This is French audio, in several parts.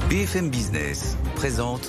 BFM Business présente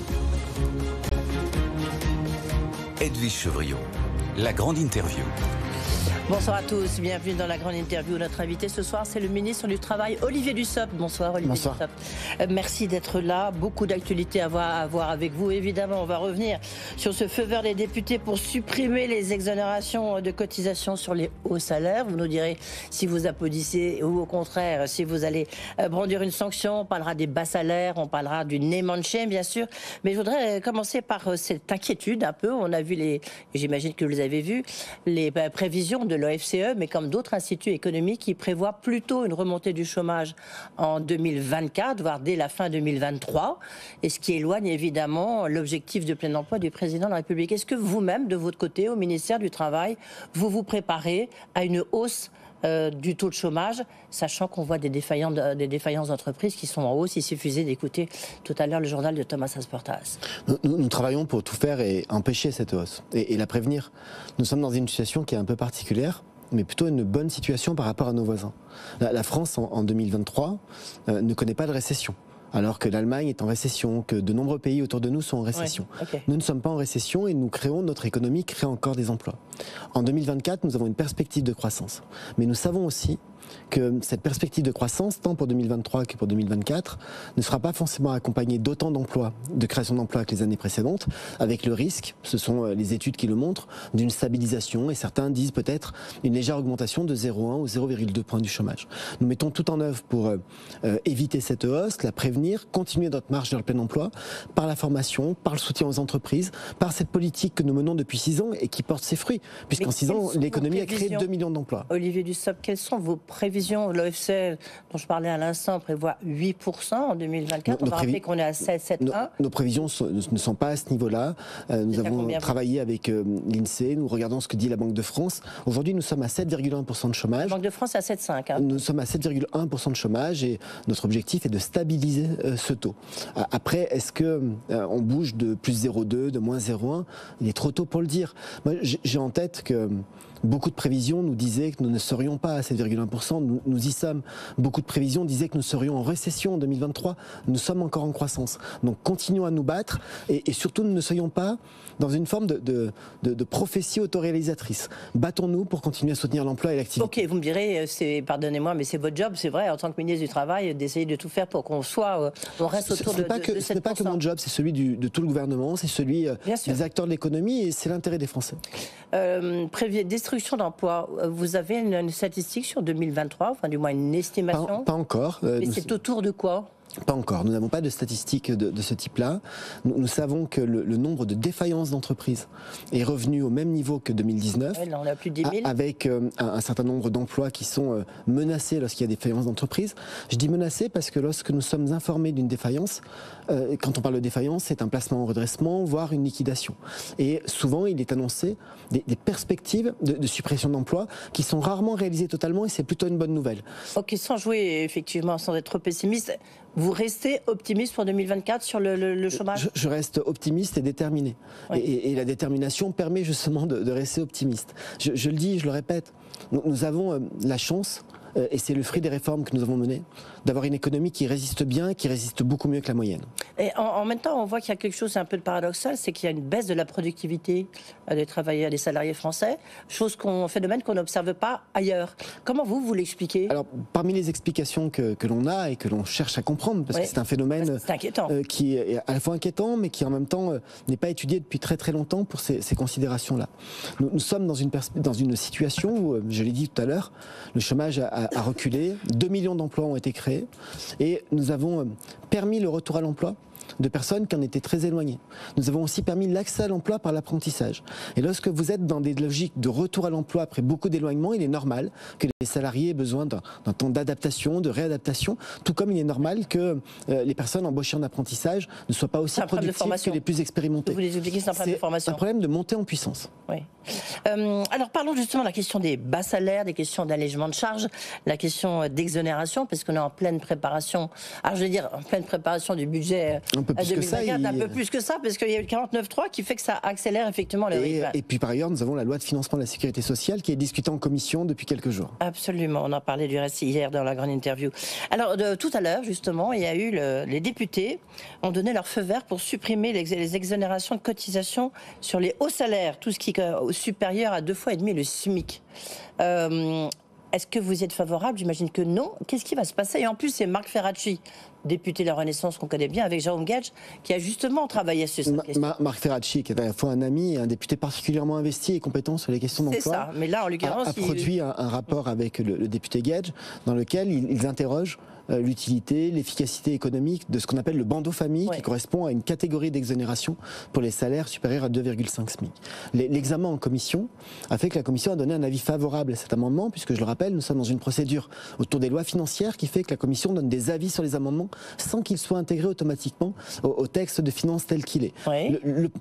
Edwige Chevrillon, la grande interview. Bonsoir à tous, bienvenue dans la grande interview. Notre invité ce soir, c'est le ministre du Travail, Olivier Dussopt. Bonsoir Olivier Dussopt. Merci d'être là. Beaucoup d'actualités à voir avec vous. Évidemment, on va revenir sur ce feu vert des députés pour supprimer les exonérations de cotisations sur les hauts salaires. Vous nous direz si vous applaudissez ou au contraire, si vous allez brandir une sanction. On parlera des bas salaires, on parlera du name and shame, bien sûr. Mais je voudrais commencer par cette inquiétude un peu. On a vu j'imagine que vous les avez vus, les prévisions de l'OFCE, mais comme d'autres instituts économiques qui prévoient plutôt une remontée du chômage en 2024, voire dès la fin 2023, et ce qui éloigne évidemment l'objectif de plein emploi du président de la République. Est-ce que vous-même, de votre côté, au ministère du Travail, vous vous préparez à une hausse du taux de chômage, sachant qu'on voit des défaillances d'entreprises qui sont en hausse? Il suffisait d'écouter tout à l'heure le journal de Thomas Asportas. Nous travaillons pour tout faire et empêcher cette hausse et la prévenir. Nous sommes dans une situation qui est un peu particulière, mais plutôt une bonne situation par rapport à nos voisins. La France, en 2023, ne connaît pas de récession, alors que l'Allemagne est en récession, que de nombreux pays autour de nous sont en récession. Ouais, okay. Nous ne sommes pas en récession et nous créons, notre économie crée encore des emplois. En 2024, nous avons une perspective de croissance. Mais nous savons aussi que cette perspective de croissance, tant pour 2023 que pour 2024, ne sera pas forcément accompagnée d'autant d'emplois, de création d'emplois que les années précédentes, avec le risque, ce sont les études qui le montrent, d'une stabilisation, et certains disent peut-être une légère augmentation de 0,1 ou 0,2 points du chômage. Nous mettons tout en œuvre pour éviter cette hausse, la prévenir, continuer notre marche vers le plein emploi, par la formation, par le soutien aux entreprises, par cette politique que nous menons depuis 6 ans et qui porte ses fruits, puisqu'en 6 ans, l'économie a créé 2 millions d'emplois. Olivier Dussopt, quelles sont vos prévisions? L'OFCE, dont je parlais à l'instant, prévoit 8% en 2024. On va rappeler qu'on est à 7,1. Nos prévisions ne sont pas à ce niveau-là. Nous avons travaillé avec l'INSEE, nous regardons ce que dit la Banque de France. Aujourd'hui, nous sommes à 7,1% de chômage. La Banque de France est à 7,5. Hein. Nous sommes à 7,1% de chômage et notre objectif est de stabiliser ce taux. Après, est-ce qu'on bouge de plus 0,2, de moins 0,1? Il est trop tôt pour le dire. Moi, j'ai en tête que beaucoup de prévisions nous disaient que nous ne serions pas à 7,1%. Nous y sommes. Beaucoup de prévisions disaient que nous serions en récession en 2023. Nous sommes encore en croissance. Donc continuons à nous battre et surtout ne soyons pas dans une forme de prophétie autoréalisatrice. Battons-nous pour continuer à soutenir l'emploi et l'activité. Ok, vous me direz, pardonnez-moi, mais c'est votre job, c'est vrai, en tant que ministre du Travail, d'essayer de tout faire pour qu'on on reste autour de 7%. Ce n'est pas que mon job, c'est celui de tout le gouvernement, c'est celui des acteurs de l'économie et c'est l'intérêt des Français. Destruction d'emplois, vous avez une statistique sur 2023, enfin du moins une estimation? Pas encore. Mais c'est autour de quoi? Pas encore. Nous n'avons pas de statistiques de ce type-là. Nous savons que le nombre de défaillances d'entreprises est revenu au même niveau que 2019. Ouais, là, on a plus de 10 000. Avec un certain nombre d'emplois qui sont menacés lorsqu'il y a des défaillances d'entreprises. Je dis menacés parce que lorsque nous sommes informés d'une défaillance, quand on parle de défaillance, c'est un placement en redressement, voire une liquidation. Et souvent, il est annoncé des perspectives de suppression d'emplois qui sont rarement réalisées totalement et c'est plutôt une bonne nouvelle. Ok, sans jouer effectivement, sans être trop pessimiste, vous restez optimiste pour 2024 sur le chômage? Je reste optimiste et déterminé. Oui. Et la détermination permet justement de rester optimiste. Je le dis, je le répète, nous avons la chance, et c'est le fruit des réformes que nous avons menées, d'avoir une économie qui résiste bien, qui résiste beaucoup mieux que la moyenne. Et en même temps, on voit qu'il y a quelque chose un peu de paradoxal, c'est qu'il y a une baisse de la productivité des travailleurs, des salariés français, phénomène qu'on n'observe pas ailleurs. Comment vous l'expliquez? Alors, parmi les explications que l'on a et que l'on cherche à comprendre, parce que c'est un phénomène qui est à la fois inquiétant, mais qui en même temps n'est pas étudié depuis très très longtemps pour ces considérations-là. Nous sommes dans une situation où, je l'ai dit tout à l'heure, le chômage a reculé, 2 millions d'emplois ont été créés et nous avons permis le retour à l'emploi de personnes qui en étaient très éloignées. Nous avons aussi permis l'accès à l'emploi par l'apprentissage. Et lorsque vous êtes dans des logiques de retour à l'emploi après beaucoup d'éloignement, il est normal que les salariés aient besoin d'un temps d'adaptation, de réadaptation, tout comme il est normal que les personnes embauchées en apprentissage ne soient pas aussi productives que les plus expérimentés. Vous les expliquez, c'est un problème de formation. C'est un problème de montée en puissance. Oui. Alors parlons justement de la question des bas salaires, des questions d'allègement de charges, la question d'exonération, parce qu'on est en pleine préparation, alors je veux dire en pleine préparation du budget un peu plus 2024, un peu plus que ça, parce qu'il y a eu le 49.3 qui fait que ça accélère effectivement le rythme. Et puis par ailleurs, nous avons la loi de financement de la sécurité sociale qui est discutée en commission depuis quelques jours. Absolument, on en parlait du reste hier dans la grande interview. Alors tout à l'heure justement, il y a eu les députés ont donné leur feu vert pour supprimer les exonérations de cotisation sur les hauts salaires, tout ce qui est supérieur à 2,5 fois le SMIC. Est-ce que vous y êtes favorable? J'imagine que non. Qu'est-ce qui va se passer? Et en plus, c'est Marc Ferracci, député de la Renaissance qu'on connaît bien, avec Jérôme Gage, qui a justement travaillé sur cette question. Marc Ferracci, qui est à la fois un ami et un député particulièrement investi et compétent sur les questions d'emploi. C'est ça, mais là, en l'occurrence, a produit un rapport avec le député Gage, dans lequel ils interrogent l'utilité, l'efficacité économique de ce qu'on appelle le bandeau famille, qui correspond à une catégorie d'exonération pour les salaires supérieurs à 2,5 SMIC. L'examen en commission a fait que la commission a donné un avis favorable à cet amendement, puisque je le rappelle, nous sommes dans une procédure autour des lois financières qui fait que la commission donne des avis sur les amendements sans qu'ils soient intégrés automatiquement au texte de finances tel qu'il est. Oui.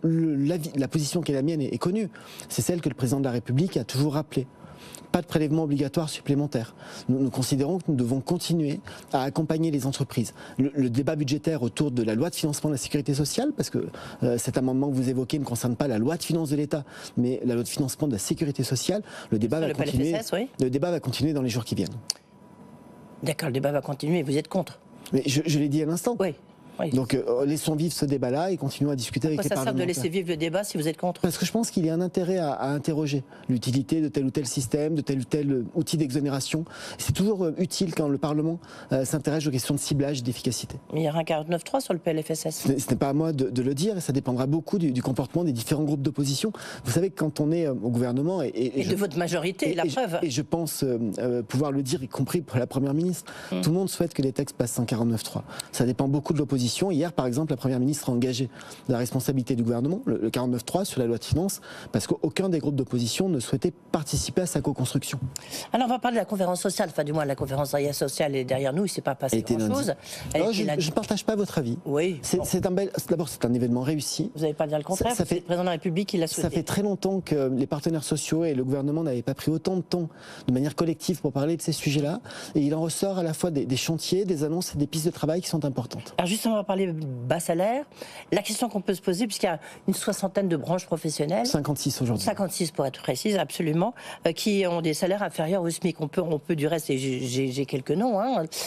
La position qui est la mienne est connue, c'est celle que le président de la République a toujours rappelée. Pas de prélèvement obligatoire supplémentaire. Nous considérons que nous devons continuer à accompagner les entreprises. Le débat budgétaire autour de la loi de financement de la sécurité sociale, parce que cet amendement que vous évoquez ne concerne pas la loi de finances de l'État, mais la loi de financement de la sécurité sociale, le débat va continuer. PLFSS, le débat va continuer dans les jours qui viennent. D'accord, le débat va continuer, vous êtes contre? Mais je l'ai dit à l'instant. Oui. Oui. Donc laissons vivre ce débat-là et continuons à discuter avec les parlementaires. Ça sert de laisser vivre le débat si vous êtes contre? Parce que je pense qu'il y a un intérêt à interroger l'utilité de tel ou tel système, de tel ou tel outil d'exonération. C'est toujours utile quand le Parlement s'intéresse aux questions de ciblage et d'efficacité. Mais il y aura un 49.3 sur le PLFSS. Ce n'est pas à moi de le dire, et ça dépendra beaucoup du comportement des différents groupes d'opposition. Vous savez que quand on est au gouvernement... Et de votre majorité, la preuve. Et je pense pouvoir le dire, y compris pour la Première ministre. Tout le monde souhaite que les textes passent en 49.3. Ça dépend beaucoup de l'opposition. Hier, par exemple, la Première ministre a engagé la responsabilité du gouvernement, le 49.3 sur la loi de finances, parce qu'aucun des groupes d'opposition ne souhaitait participer à sa co-construction. Alors on va parler de la conférence sociale, enfin du moins la conférence sociale est derrière nous, il ne s'est pas passé grand-chose. Je ne partage pas votre avis. Oui. D'abord, c'est un événement réussi. Vous n'allez pas dire le contraire, c'est le président de la République qui l'a souhaité. Ça fait très longtemps que les partenaires sociaux et le gouvernement n'avaient pas pris autant de temps de manière collective pour parler de ces sujets-là. Et il en ressort à la fois des chantiers, des annonces et des pistes de travail qui sont importantes. Alors justement, on va parler bas salaire. La question qu'on peut se poser, puisqu'il y a une soixantaine de branches professionnelles. 56 aujourd'hui. 56 pour être précise, absolument, qui ont des salaires inférieurs au SMIC. On peut du reste, et j'ai quelques noms.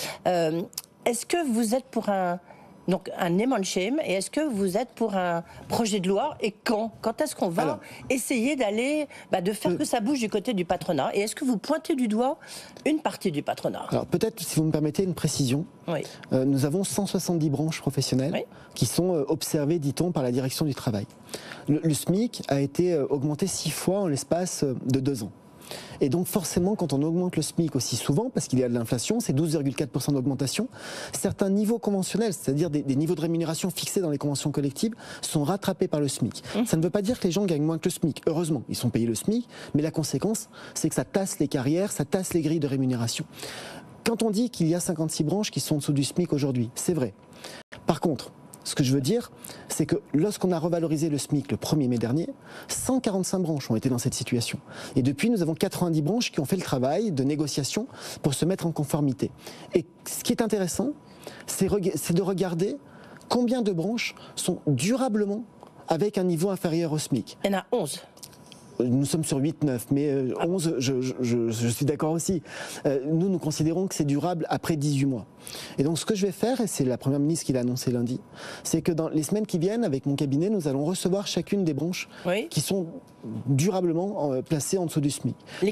Est-ce que vous êtes pour un name and shame, et est-ce que vous êtes pour un projet de loi, et quand est-ce qu'on va essayer de faire que ça bouge du côté du patronat, et est-ce que vous pointez du doigt une partie du patronat? Alors peut-être, si vous me permettez une précision, nous avons 170 branches professionnelles qui sont observées, dit-on, par la direction du travail. Le SMIC a été augmenté 6 fois en l'espace de 2 ans. Et donc forcément, quand on augmente le SMIC aussi souvent, parce qu'il y a de l'inflation, c'est 12,4% d'augmentation, certains niveaux conventionnels, c'est-à-dire des niveaux de rémunération fixés dans les conventions collectives, sont rattrapés par le SMIC. Ça ne veut pas dire que les gens gagnent moins que le SMIC. Heureusement, ils sont payés le SMIC, mais la conséquence, c'est que ça tasse les carrières, ça tasse les grilles de rémunération. Quand on dit qu'il y a 56 branches qui sont en dessous du SMIC aujourd'hui, c'est vrai. Par contre, ce que je veux dire, c'est que lorsqu'on a revalorisé le SMIC le 1er mai dernier, 145 branches ont été dans cette situation. Et depuis, nous avons 90 branches qui ont fait le travail de négociation pour se mettre en conformité. Et ce qui est intéressant, c'est de regarder combien de branches sont durablement avec un niveau inférieur au SMIC. Il y en a 11. Nous sommes sur 8-9, mais 11, je suis d'accord aussi. Nous considérons que c'est durable après 18 mois. Et donc ce que je vais faire, et c'est la Première ministre qui l'a annoncé lundi, c'est que dans les semaines qui viennent, avec mon cabinet, nous allons recevoir chacune des branches qui sont durablement placées en dessous du SMIC. Lesquelles ?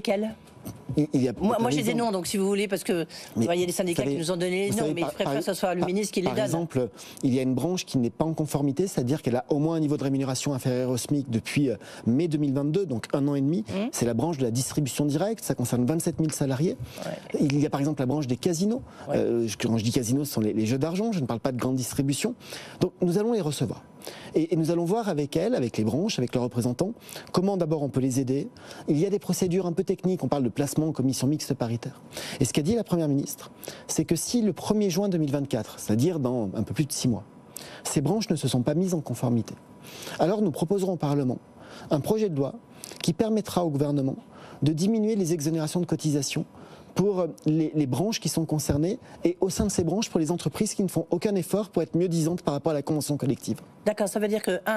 Moi j'ai des noms, donc si vous voulez, parce que il y a des syndicats qui nous ont donné les noms, mais je préfère que ce soit le ministre qui les donne. Par exemple, il y a une branche qui n'est pas en conformité, c'est-à-dire qu'elle a au moins un niveau de rémunération inférieur au SMIC depuis mai 2022, donc 1 an et demi. C'est la branche de la distribution directe, ça concerne 27 000 salariés. Il y a par exemple la branche des casinos. Quand je dis casinos, ce sont les jeux d'argent, je ne parle pas de grande distribution. Donc nous allons les recevoir. Et nous allons voir avec elles, avec les branches, avec leurs représentants, comment d'abord on peut les aider. Il y a des procédures un peu techniques, on parle de placement en commission mixte paritaire. Et ce qu'a dit la Première ministre, c'est que si le 1er juin 2024, c'est-à-dire dans un peu plus de 6 mois, ces branches ne se sont pas mises en conformité, alors nous proposerons au Parlement un projet de loi qui permettra au gouvernement de diminuer les exonérations de cotisation pour les branches qui sont concernées et au sein de ces branches pour les entreprises qui ne font aucun effort pour être mieux disantes par rapport à la convention collective. D'accord, ça veut dire que,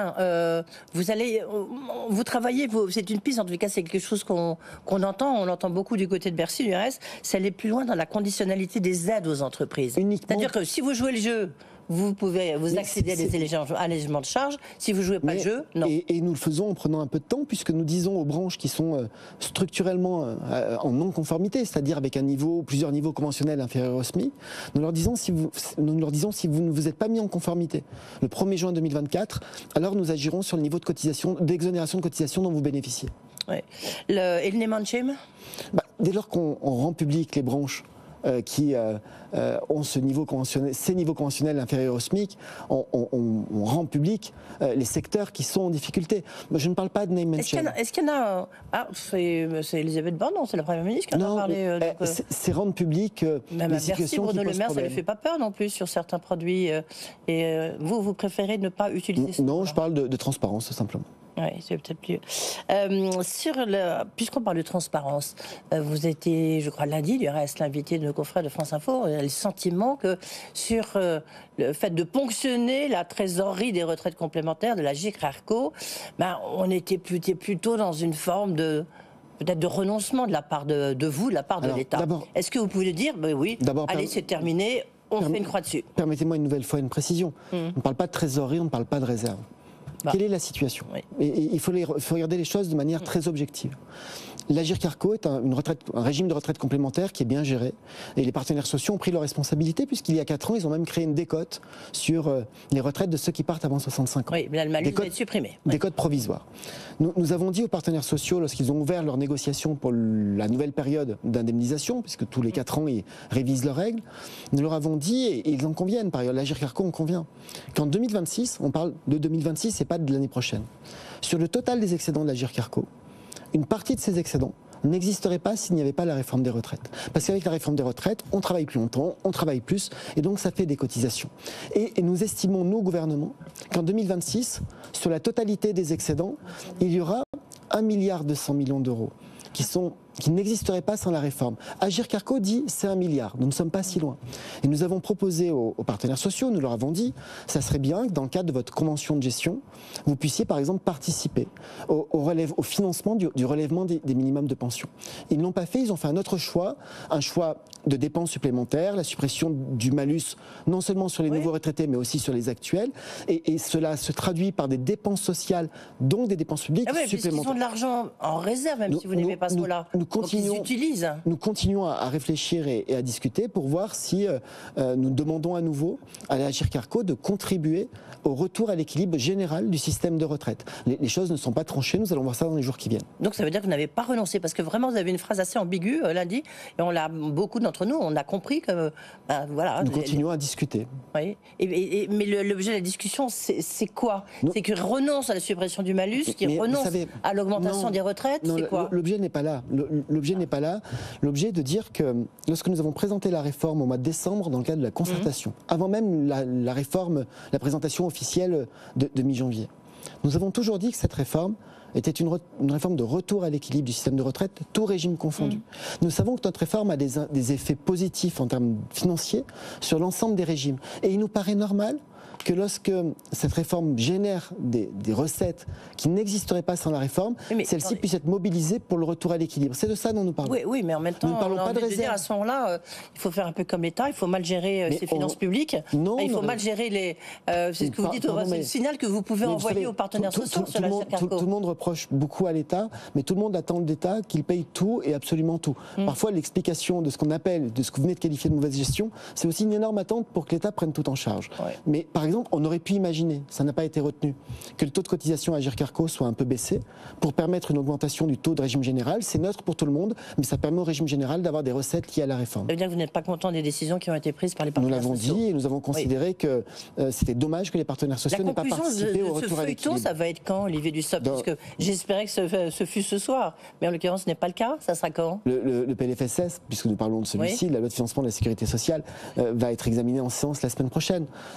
vous travaillez, c'est une piste, en tout cas c'est quelque chose qu'on entend, on l'entend beaucoup du côté de Bercy, du reste, c'est aller plus loin dans la conditionnalité des aides aux entreprises. C'est-à-dire que si vous jouez le jeu, vous pouvez vous accéder à des allégements de charges. Si vous ne jouez pas le jeu, non. Et nous le faisons en prenant un peu de temps, puisque nous disons aux branches qui sont structurellement en non-conformité, c'est-à-dire avec un niveau, plusieurs niveaux conventionnels inférieurs au SMIC, nous leur disons si vous ne vous êtes pas mis en conformité le 1er juin 2024, alors nous agirons sur le niveau de cotisation, d'exonération de cotisation dont vous bénéficiez. Ouais. Et le name and shame ? Dès lors qu'on rend public les branches qui ont ces niveaux conventionnels inférieurs au SMIC, on rend public les secteurs qui sont en difficulté. Je ne parle pas de name and shame. Est-ce qu'il y en a... c'est Elisabeth Borne, non, c'est la Première ministre qui en a parlé. C'est rendre public les situations qui posent Le Maire, problème. ça ne fait pas peur non plus sur certains produits. Vous préférez ne pas utiliser ça? Non, je parle de transparence, tout simplement. Oui, c'est peut-être mieux. Puisqu'on parle de transparence, vous étiez, je crois, lundi, du reste, l'invité de nos confrères de France Info. On a le sentiment que sur le fait de ponctionner la trésorerie des retraites complémentaires de la GIC-RARCO, on était plutôt dans une forme de... peut-être de renoncement de la part de vous, de la part de l'État. Est-ce que vous pouvez le dire? Oui, allez, c'est terminé, on fait une croix dessus. Permettez-moi une nouvelle fois une précision. On ne parle pas de trésorerie, on ne parle pas de réserve. Quelle est la situation? Et il faut regarder les choses de manière très objective. La GIRC-ARCO est un régime de retraite complémentaire qui est bien géré. Et les partenaires sociaux ont pris leurs responsabilités puisqu'il y a 4 ans, ils ont même créé une décote sur les retraites de ceux qui partent avant 65 ans. Oui, mais là, le malus va être supprimé. Décote provisoire. Nous avons dit aux partenaires sociaux, lorsqu'ils ont ouvert leurs négociations pour la nouvelle période d'indemnisation, puisque tous les 4 ans, ils révisent leurs règles, nous leur avons dit, et ils en conviennent par ailleurs, la GIRC-ARCO en convient, qu'en 2026, on parle de 2026 et pas de l'année prochaine, sur le total des excédents de la GIRC-ARCO, une partie de ces excédents n'existerait pas s'il n'y avait pas la réforme des retraites. Parce qu'avec la réforme des retraites, on travaille plus longtemps, on travaille plus, et donc ça fait des cotisations. Et nous estimons, nous, gouvernement, qu'en 2026, sur la totalité des excédents, il y aura 1,2 milliard d'euros qui n'existeraient pas sans la réforme. GIRC-ARCO dit c'est 1 milliard, nous ne sommes pas si loin. Et nous avons proposé aux partenaires sociaux, nous leur avons dit, ça serait bien que dans le cadre de votre convention de gestion, vous puissiez par exemple participer au financement du relèvement des minimums de pension. Ils ne l'ont pas fait, ils ont fait un autre choix, un choix de dépenses supplémentaires, la suppression du malus, non seulement sur les nouveaux retraités, mais aussi sur les actuels. Et cela se traduit par des dépenses sociales, donc des dépenses publiques supplémentaires. Ils ont de l'argent en réserve, même si vous n'aimez pas ce mot-là. Nous continuons à réfléchir et à discuter pour voir si nous demandons à nouveau à la GIRC-ARCO de contribuer au retour à l'équilibre général du système de retraite. Les choses ne sont pas tranchées, nous allons voir ça dans les jours qui viennent. Donc ça veut dire que vous n'avez pas renoncé, parce que vraiment vous avez une phrase assez ambiguë lundi, et beaucoup d'entre nous, on a compris que... voilà. Nous continuons à discuter. Oui. Mais l'objet de la discussion, c'est quoi? C'est qu'ils renoncent à la suppression du malus, qu'ils renoncent à l'augmentation des retraites, c'est quoi? L'objet n'est pas là. L'objet n'est pas là. L'objet est de dire que lorsque nous avons présenté la réforme au mois de décembre dans le cadre de la concertation, avant même la réforme, la présentation officielle de mi-janvier, nous avons toujours dit que cette réforme était une réforme de retour à l'équilibre du système de retraite, tout régime confondu. Nous savons que notre réforme a des effets positifs en termes financiers sur l'ensemble des régimes. Et il nous paraît normal que lorsque cette réforme génère des recettes qui n'existeraient pas sans la réforme, celles-ci puissent être mobilisées pour le retour à l'équilibre. C'est de ça dont nous parlons. Oui, mais en même temps, nous ne parlons pas de réserve. À ce moment-là, il faut faire un peu comme l'État, il faut mal gérer ses finances publiques, il faut mal gérer les... c'est ce que vous dites, c'est le signal que vous pouvez envoyer aux partenaires sociaux sur la GIRC-ARCO. Tout le monde reproche beaucoup à l'État, mais tout le monde attend de l'État qu'il paye tout et absolument tout. Parfois, l'explication de ce qu'on appelle, de ce que vous venez de qualifier de mauvaise gestion, c'est aussi une énorme attente pour que l'État prenne tout en charge. Mais par exemple, on aurait pu imaginer, ça n'a pas été retenu, que le taux de cotisation à GIRC-ARCO soit un peu baissé pour permettre une augmentation du taux de régime général. C'est neutre pour tout le monde, mais ça permet au régime général d'avoir des recettes liées à la réforme. Ça veut dire que vous n'êtes pas content des décisions qui ont été prises par les partenaires sociaux. Nous l'avons dit et nous avons considéré que c'était dommage que les partenaires sociaux n'aient pas participé au retour à l'équilibre. Ça va être quand, Olivier Dussopt? Parce que j'espérais que ce fût ce soir, mais en l'occurrence ce n'est pas le cas. Ça sera quand? Le PLFSS, puisque nous parloi de celui-ci, la loi de financement de la sécurité sociale, va être examiné en séance la semaine prochaine. Et puis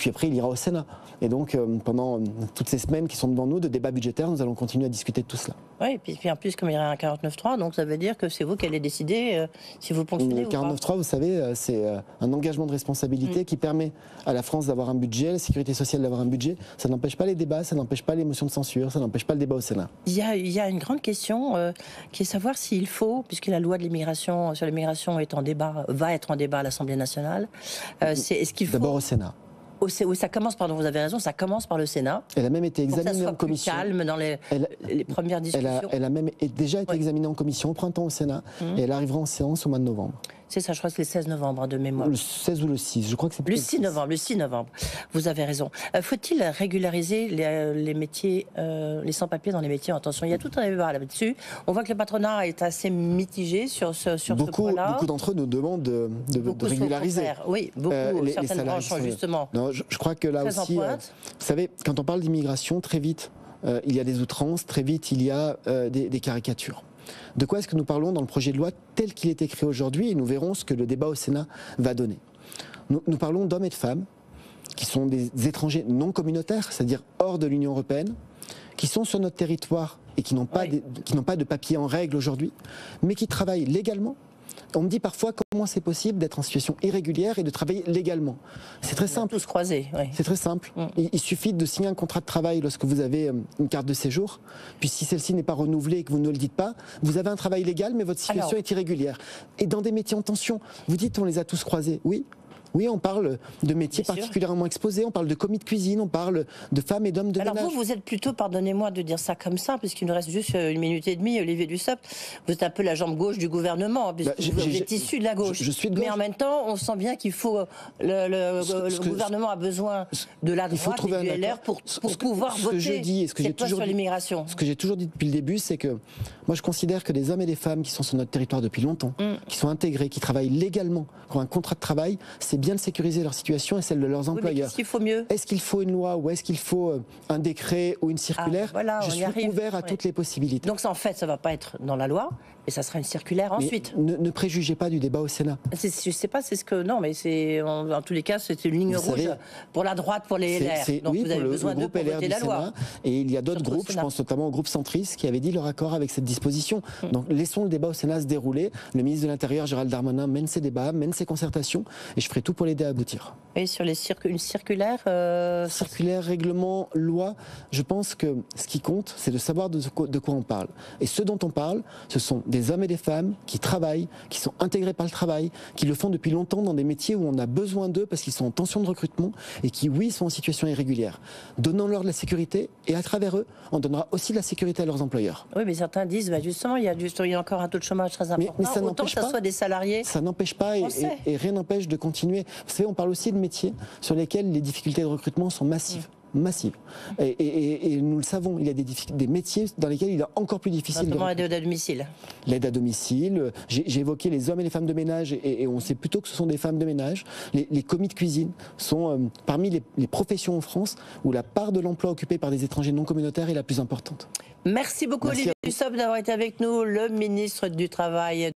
puis après il ira au Sénat. Et donc pendant toutes ces semaines qui sont devant nous de débats budgétaires, nous allons continuer à discuter de tout cela. Oui, et puis en plus comme il y aura un 49.3, donc ça veut dire que c'est vous qui allez décider si vous ponctionnez ou pas. Le 49.3, vous savez, c'est un engagement de responsabilité qui permet à la France d'avoir un budget, à la sécurité sociale d'avoir un budget. Ça n'empêche pas les débats, ça n'empêche pas les motions de censure, ça n'empêche pas le débat au Sénat. Il y a une grande question qui est savoir s'il faut, puisque la loi de l'immigration sur l'immigration est en débat, va être en débat à l'Assemblée nationale, est-ce qu'il faut... D'abord au Sénat. Ça commence, pardon, vous avez raison, ça commence par le Sénat. Elle a même été examinée en commission. Plus calme dans les premières discussions. Elle a même déjà été examinée en commission au printemps au Sénat et elle arrivera en séance au mois de novembre. C'est ça, je crois que c'est le 16 novembre de mémoire. Le 16 ou le 6, je crois que c'est le 6 novembre. Le 6 novembre, vous avez raison. Faut-il régulariser les métiers, les sans-papiers dans les métiers en tension? Il y a tout un débat là-dessus. On voit que le patronat est assez mitigé sur ce point-là. Beaucoup d'entre eux nous demandent de régulariser. Oui, beaucoup. Certaines branches, justement. Non, je crois que là aussi, vous savez, quand on parle d'immigration, très vite, il y a des outrances, très vite, il y a des caricatures. De quoi est-ce que nous parlons dans le projet de loi tel qu'il est écrit aujourd'hui, et nous verrons ce que le débat au Sénat va donner. Nous parlons d'hommes et de femmes qui sont des étrangers non communautaires, c'est-à-dire hors de l'Union européenne, qui sont sur notre territoire et qui n'ont pas de papier en règle aujourd'hui, mais qui travaillent légalement. On me dit parfois comment c'est possible d'être en situation irrégulière et de travailler légalement. C'est très simple. Tous croisés. Oui. C'est très simple. Il suffit de signer un contrat de travail lorsque vous avez une carte de séjour. Puis si celle-ci n'est pas renouvelée et que vous ne le dites pas, vous avez un travail légal, mais votre situation est irrégulière. Et dans des métiers en tension, vous dites on les a tous croisés. Oui. Oui, on parle de métiers particulièrement exposés, on parle de commis de cuisine, on parle de femmes et d'hommes de ménage. Alors vous êtes plutôt, pardonnez-moi de dire ça comme ça, puisqu'il nous reste juste 1 minute et demie, Olivier Dussopt, vous êtes un peu la jambe gauche du gouvernement, puisque vous êtes issu de la gauche. Je suis de gauche. Mais en même temps, on sent bien qu'il faut, le gouvernement a besoin de la droite et du LR pour pouvoir voter cette loi sur l'immigration. Ce que j'ai toujours dit depuis le début, c'est que moi je considère que des hommes et des femmes qui sont sur notre territoire depuis longtemps, qui sont intégrés, qui travaillent légalement, qui ont un contrat de travail, c'est bien de sécuriser leur situation et celle de leurs employeurs. Mais qu'est-ce qu'il faut mieux ? Est-ce qu'il faut une loi ou est-ce qu'il faut un décret ou une circulaire ? Je suis ouvert à toutes les possibilités. Donc ça, en fait, ça ne va pas être dans la loi, mais ça sera une circulaire ensuite. Ne préjugez pas du débat au Sénat. Je ne sais pas, c'est ce que... Non, mais c'est en tous les cas, c'est une ligne rouge pour la droite, pour les LR. Donc vous avez besoin d'eux pour voter la loi. Et il y a d'autres groupes, je pense notamment au groupe centriste, qui avait dit leur accord avec cette disposition. Donc laissons le débat au Sénat se dérouler. Le ministre de l'Intérieur, Gérald Darmanin, mène ses débats, mène ses concertations, et je ferai tout pour l'aider à aboutir. Et sur une circulaire Circulaire, règlement, loi, je pense que ce qui compte, c'est de savoir de quoi on parle. Et ce dont on parle, ce sont des hommes et des femmes qui travaillent, qui sont intégrés par le travail, qui le font depuis longtemps dans des métiers où on a besoin d'eux parce qu'ils sont en tension de recrutement et qui, oui, sont en situation irrégulière. Donnons-leur de la sécurité et à travers eux, on donnera aussi de la sécurité à leurs employeurs. Oui, mais certains disent, justement, il y a encore un taux de chômage très important. Mais ça autant que ça soit des salariés. Ça n'empêche pas et rien n'empêche de continuer. Vous savez, on parle aussi de métiers sur lesquels les difficultés de recrutement sont massives. Et nous le savons, il y a des métiers dans lesquels il est encore plus difficile. Notamment l'aide à domicile. L'aide à domicile. J'ai évoqué les hommes et les femmes de ménage et on sait plutôt que ce sont des femmes de ménage. Les commis de cuisine sont parmi les professions en France où la part de l'emploi occupé par des étrangers non communautaires est la plus importante. Merci beaucoup Olivier Dussopt d'avoir été avec nous, le ministre du Travail.